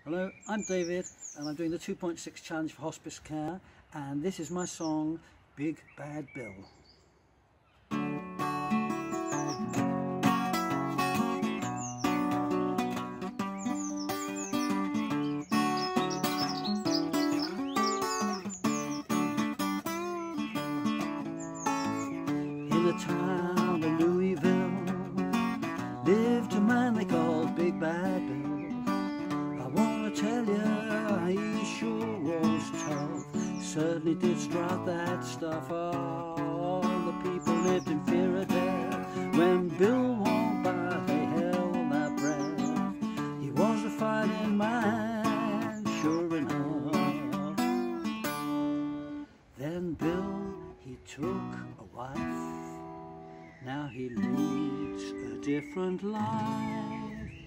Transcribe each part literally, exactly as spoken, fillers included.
Hello, I'm David and I'm doing the two point six challenge for Hospiscare, and this is my song, Big Bad Bill. In the town of Louisville lived a man they called Big Bad Bill. I wanna tell ya, he sure was tough. Certainly did strut that stuff. All the people lived in fear of death. When Bill walked by, they held their breath. He was a fighting man, sure enough. Then Bill, he took a wife. Now he leads a different life.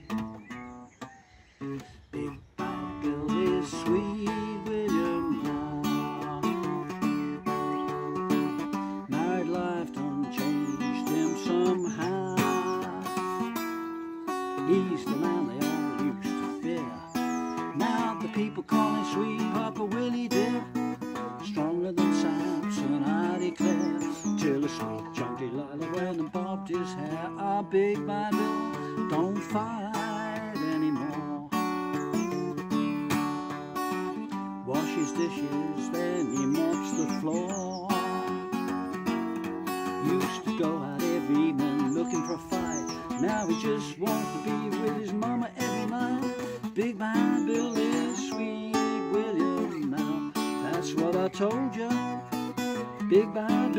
Big Bad Bill is sweet William now. Married life done changed him somehow. He's the man they all used to fear. Now the people call him Sweet Papa Willie dear. Stronger than Samson, I declare, till a sweet chunky Lila went and bobbed his hair. Our Big Bad Bill don't fight anymore. Washes dishes, then he mops the floor. Used to go out every evening looking for a fight. Now he just wants to be with his mama every night. Big Bad Bill is sweet William now. That's what I told you. Big Bad